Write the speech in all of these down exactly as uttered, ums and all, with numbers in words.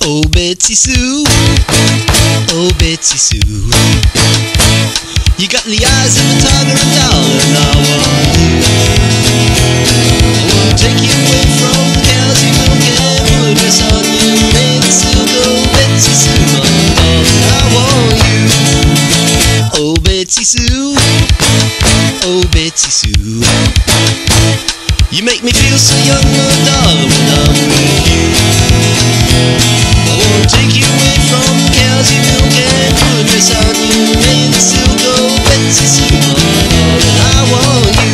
Oh Betsy Sue, oh Betsy Sue, you got the eyes of a tiger and dollar, and I want you. I wanna take you away from the cows you milk and put a dress on you made of silk. Oh Betsy Sue, my darling, I want you. Oh Betsy Sue, oh Betsy Sue, you make me feel so young, my darling, when I'm with you. I wanna take you away from the cows you milk and put a dress on you made of silk. Oh Betsy Sue, my darling, I want you.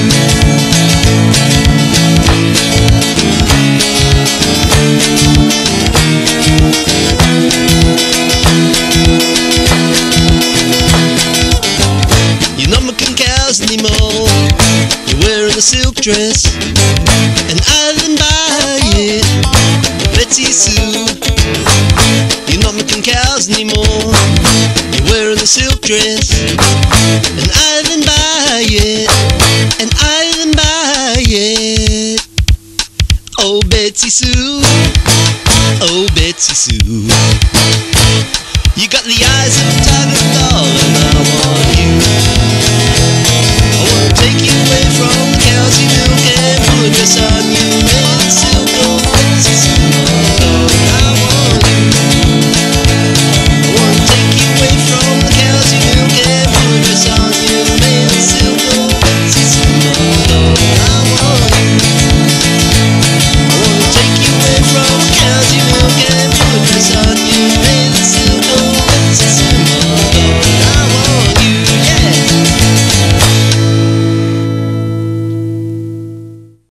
You're not milking cows anymore, you're wearing a silk dress, and I didn't buy it, Betsy Sue. You're not milking cows anymore, you're wearing a silk dress, and I didn't buy it, and I didn't buy it. Oh Betsy Sue, oh Betsy Sue, you got the eyes of a tiger